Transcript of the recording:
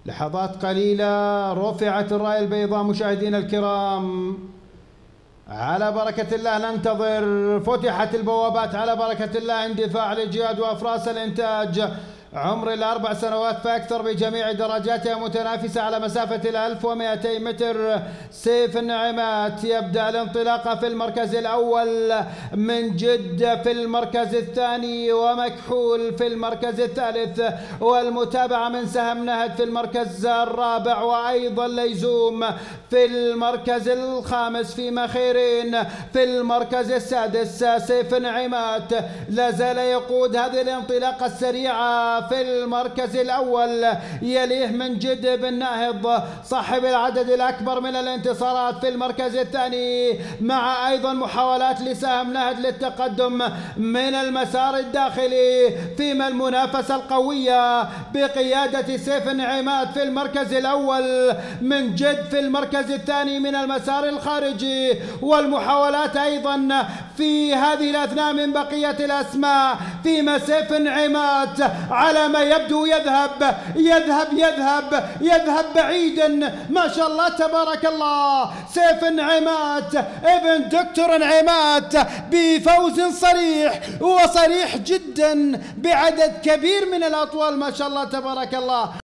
لحظات قليلة رفعت الراية البيضاء مشاهدينا الكرام، على بركة الله ننتظر. فتحت البوابات على بركة الله، اندفاع لجياد وأفراس الإنتاج عمر ال4 سنوات فأكثر بجميع درجاتها متنافسة على مسافة 1200 متر. سيف النعمات يبدأ الانطلاقة في المركز الأول، من جد في المركز الثاني، ومكحول في المركز الثالث، والمتابعة من سهم نهد في المركز الرابع، وأيضا ليزوم في المركز الخامس، فيما خيرين في المركز السادس. سيف النعمات لا زال يقود هذه الانطلاقة السريعة في المركز الأول، يليه من جد بن ناهض صاحب العدد الأكبر من الانتصارات في المركز الثاني، مع أيضا محاولات لسهم نهد للتقدم من المسار الداخلي، فيما المنافسة القوية بقيادة سيف النعمات في المركز الأول، من جد في المركز الثاني من المسار الخارجي، والمحاولات أيضا في هذه الأثناء من بقية الأسماء، فيما سيف النعمات على ما يبدو يذهب بعيدا. ما شاء الله تبارك الله، سيف النعمات ابن دكتور نعمات بفوز صريح وصريح جدا بعدد كبير من الأطوال، ما شاء الله تبارك الله.